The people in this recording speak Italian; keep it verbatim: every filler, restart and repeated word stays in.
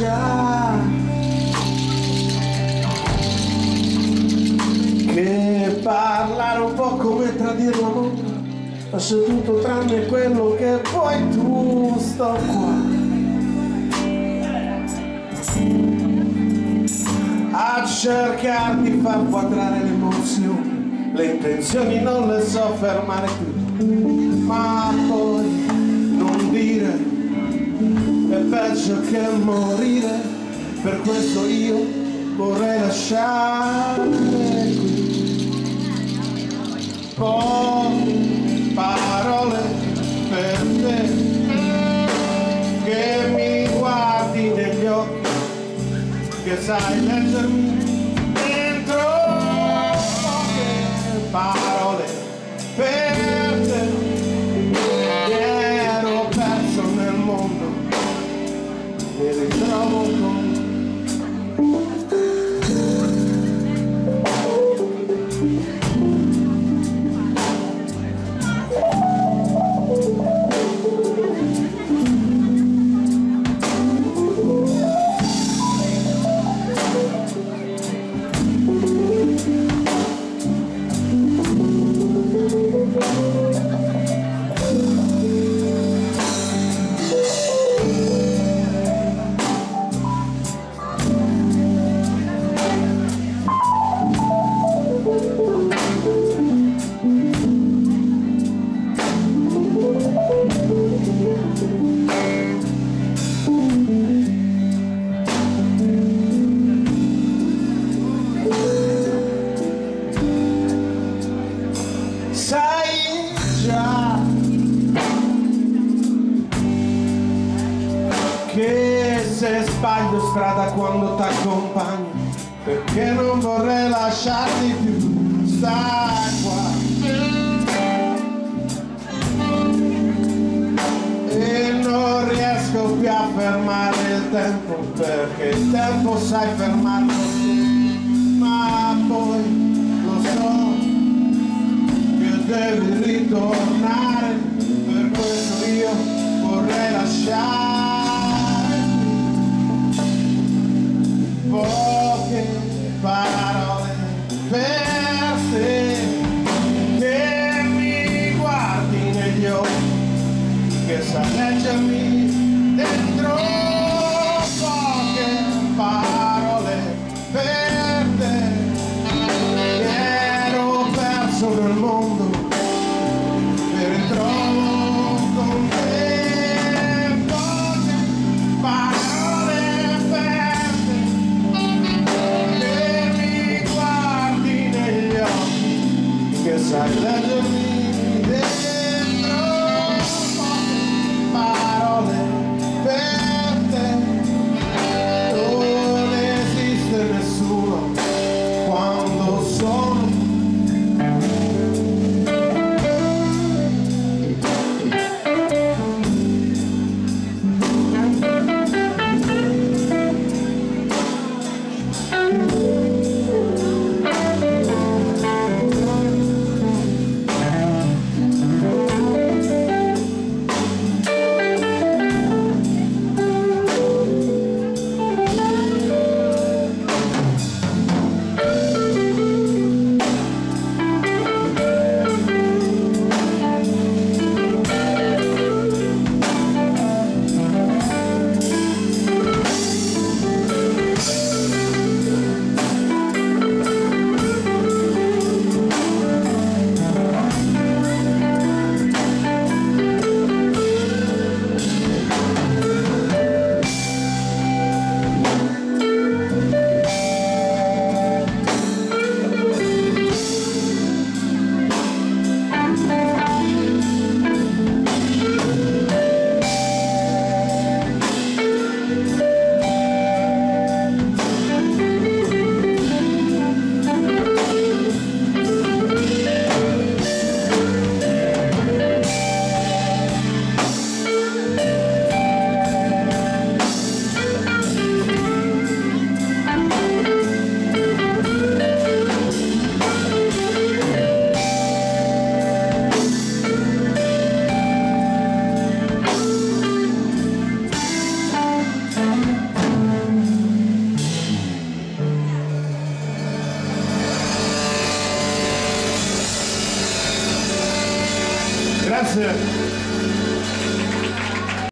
già che parlare un po' come tradire l'amore, lascia tutto tranne quello che vuoi tu. Sto qua a cercare di far quadrare le emozioni, le intenzioni non le so fermare più, ma poi non dire è peggio che morire, per questo io vorrei lasciarle qui. Poche parole per te, che mi guardi negli occhi, che sai leggermi dentro. Poche parole per te, ero perso nel mondo, mi ritrovo con che se sbaglio strada quando t'accompagno, perché non vorrei lasciarti più. Stai qua e non riesco più a fermare il tempo, perché il tempo sai fermarlo tu, ma poi lo so che devi ritornare, per questo io vorrei lasciare poche parole per te, che mi guardi negli occhi, che sa leggermi dentro. Poche parole per te, che ero perso nel mondo, mi ritrovo con te. Poche Grazie.